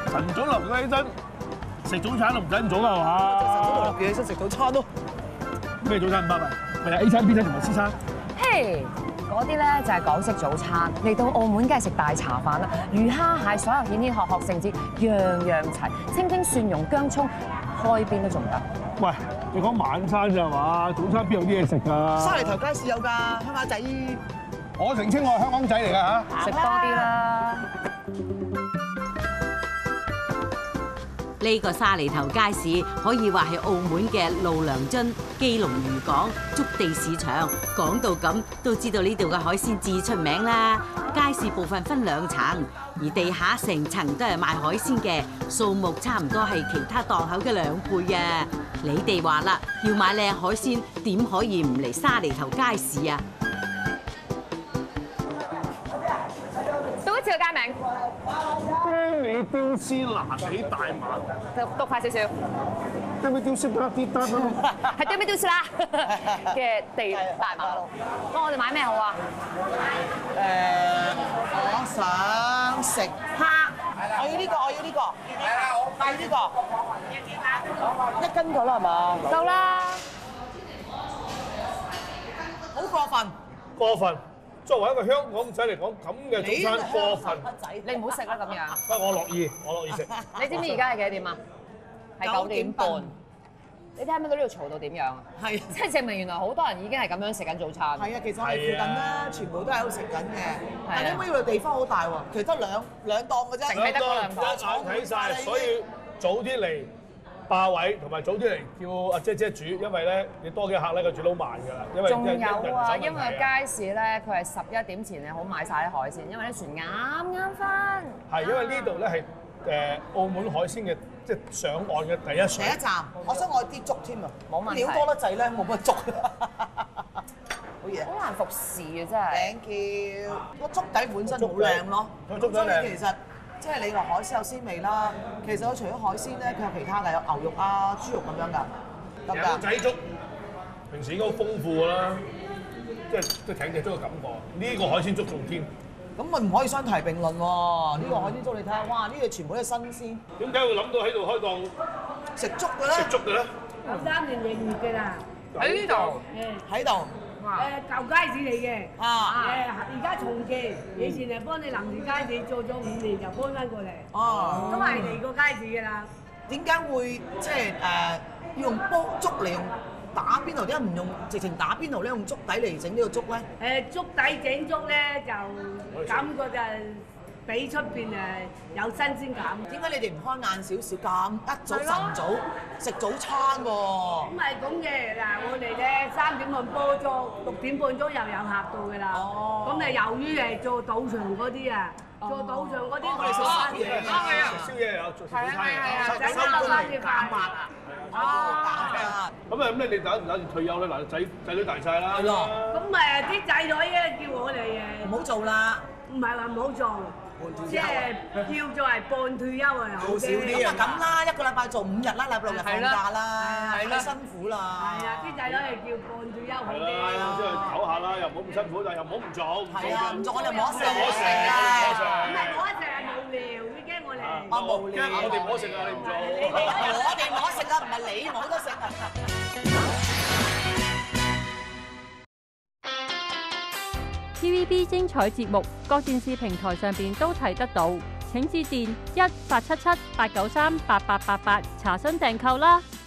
晨早流起身食早餐都唔使咁早啦，係嘛？ 晨早流起身食早餐咯。 咩早餐唔包啊？咪係 A 餐、B 餐同埋 C 餐。 嘿，嗰啲咧就係港式早餐。嚟到澳門梗係食大茶飯啦，魚蝦蟹所有顯顯學聖子樣樣齊，清蒸蒜蓉薑葱，開邊都仲得。 喂，你講晚餐咋係嘛？早餐邊有啲嘢食㗎？ 沙梨頭街市有㗎，鄉下仔。 我澄清我係香港仔嚟㗎嚇。 食多啲啦。 呢個沙梨頭街市可以話係澳門嘅路良津、基隆漁港、築地市場。講到咁，都知道呢度嘅海鮮至出名啦。街市部分分2層，而地下成層都係賣海鮮嘅，數目差唔多係其他檔口嘅2倍啊！你哋話啦，要買靚海鮮，點可以唔嚟沙梨頭街市啊？ 讀一次個街名。 啤梨雕絲拿起大馬， 讀快少少。 啤梨雕絲得啲得咯。 係對面雕絲啦嘅地大馬路。我哋買咩好啊？ 我想食蝦，我要呢個，我要呢個，我要呢個，1斤夠啦係嘛？ 夠啦。 好過分， 過分。作為一個香港仔嚟講，咁嘅早餐過分。 你唔好食啦咁樣。 不過我樂意食。 你知唔知而家係幾多點啊？係9點半。你聽唔聽到呢度嘈到點樣啊？ 係， 即係證明原來好多人已經係咁樣食緊早餐。 係啊，其實我哋附近咧，全部都喺度食緊嘅。但係點解呢度地方好大喎？其實得兩檔嘅啫。 淨係得嗰2檔。 一眼睇晒，所以早啲嚟霸位，同埋早啲嚟叫阿姐姐煮，因為咧你多幾客咧，佢煮到慢㗎啦。因為仲有啊，因為街市咧，佢係11點前你好買晒啲海鮮，因為啲船啱翻。 係因為呢度咧係澳門海鮮嘅即係上岸嘅第一水。 第一站，我想我啲粥添啊， 冇問題。 料多得滯咧，冇乜粥。好嘢。 好難服侍啊，真係。 Thank you。個粥底本身好靚咯， 個粥底靚。 所以其實即係你話海鮮有鮮味啦，其實佢除咗海鮮咧，佢有其他嘅，有牛肉啊、豬肉咁樣㗎，得唔得？ 有仔粥平時應該好豐富㗎啦，即係艇隻粥嘅感覺。呢個海鮮粥仲添。 咁咪唔可以相提並論喎？呢個海鮮粥你睇下，哇！呢個全部都係新鮮。 點解會諗到喺度開檔食粥嘅咧？ 食粥嘅咧？ 13年營業嘅啦， 喺呢度。 喺度。 舊街市嚟嘅。 啊。 而家重建，以前係幫你臨時街市做咗5年就搬翻過嚟。 哦。 都係嚟過街市嘅啦。 點解會即係要用煲粥嚟用打邊爐？點解唔用直情打邊爐咧？用粥底嚟整呢個粥咧？ 粥底整粥咧就感覺就比出邊有新鮮感。 點解你哋唔開晏少少咁一早晨早食早餐喎？ 咁係咁嘅嗱，我哋咧3點半煲粥，6點半鐘又有客到㗎啦。 哦。 咁誒由於係做賭場嗰啲啊，做賭場嗰啲我哋食生嘢食宵夜又做早餐嘅， 仔收翻啲飯啊！ 咁你哋打算退休咧？嗱，仔女大晒啦。 係咯。 咁啲仔女咧叫我哋唔好做啦。 唔係話唔好做，即係叫做係半退休啊，好少啲咁啊咁啦，一個禮拜做5日啦，禮拜6日放假啦， 係啦，辛苦啦。 係啊，啲仔女係叫半退休好啲。 係啊，即係唞下啦，又唔好咁辛苦，但又唔好唔做。 係啊，唔做我哋冇得食。 冇得食啊！ 唔係冇得食係無聊，你驚我哋？ 我無聊。 我哋冇得食啊！你唔做。 我哋冇得食啊，唔係你冇得食啊。 TVB 精彩節目，各電視平台上邊都睇得到，請致電1-877-893-8888查詢訂購啦。